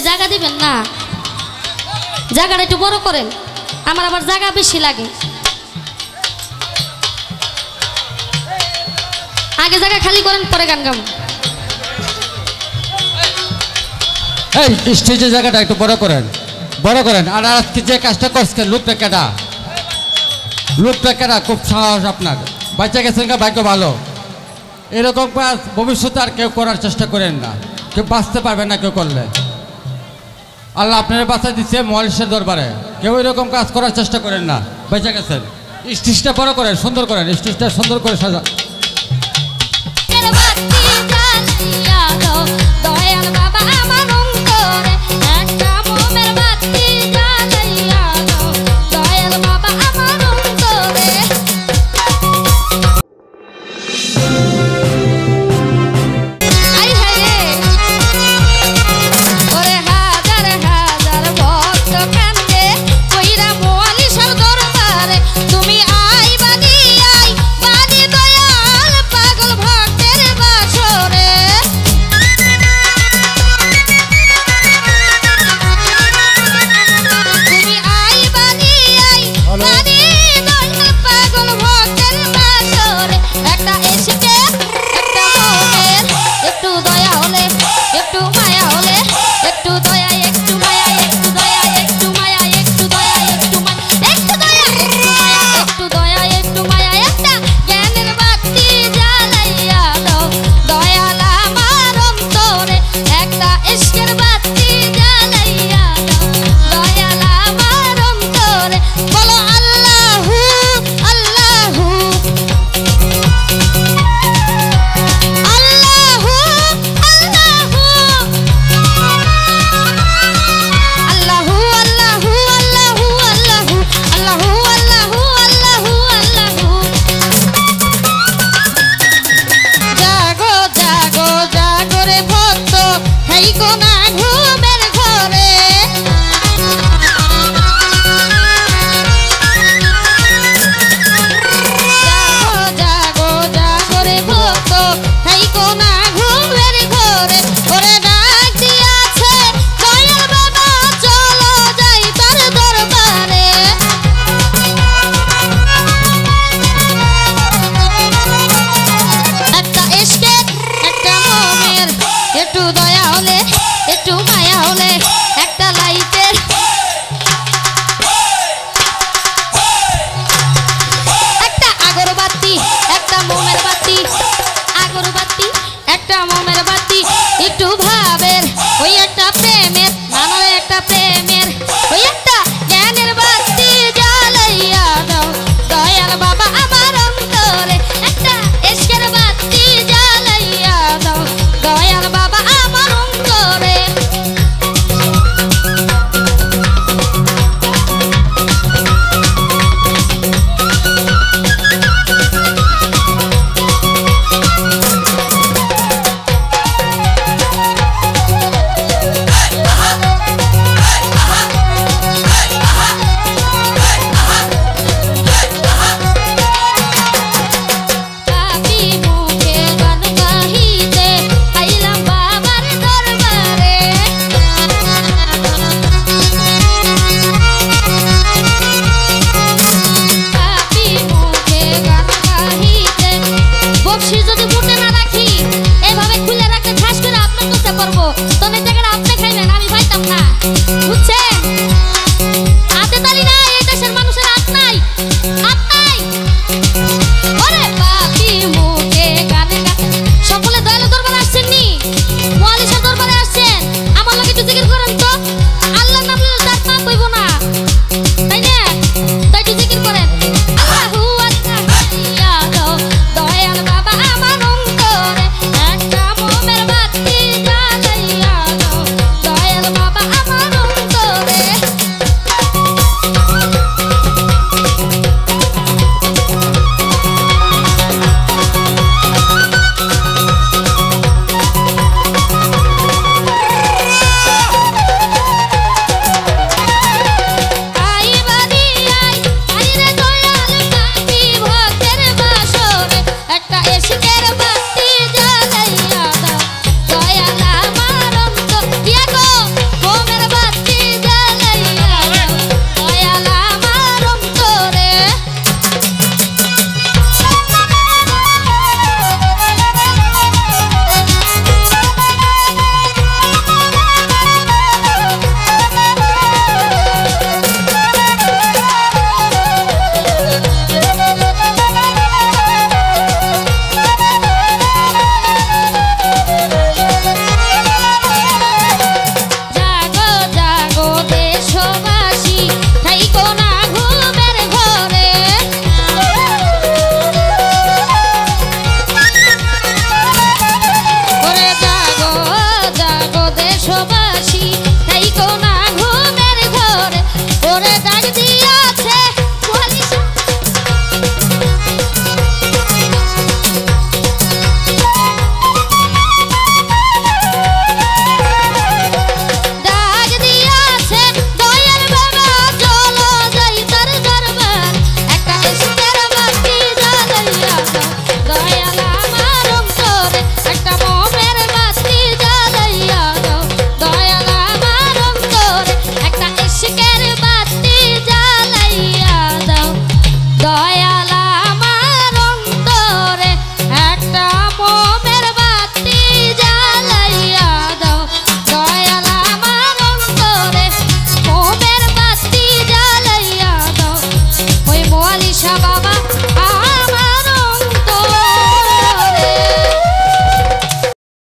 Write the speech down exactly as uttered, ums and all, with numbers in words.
জায়গা দিবেন না, জায়গাটা একটু বড় করেন, আমার আবার জায়গা বেশি লাগে। আগে জায়গা খালি করেন, পরে গান গাবো। এই স্টেজের জায়গাটা একটু বড় করেন, বড় করেন। আর আজকে যে কাজটা করছেন, লোকটা কেডা, লোকটা কেডা, খুব সাহস আপনার, বাচ্চা গেছেন গা, ভাগ্য ভালো। এরকম কাজ ভবিষ্যতে আর কেউ করার চেষ্টা করেন না, কেউ বাঁচতে পারবে না কেউ করলে। আল্লাহ আপনারা বাঁচা দিচ্ছে মহালিশের দরবারে, কেউ এরকম কাজ করার চেষ্টা করেন না, বেঁচে গেছেন। স্টেজটা বড় করেন, সুন্দর করেন, স্টেজটা সুন্দর করে সাজা। তুমি আই বাদি আই বাদি দয়াল পাগল ভক্তের বাস পয়সা বা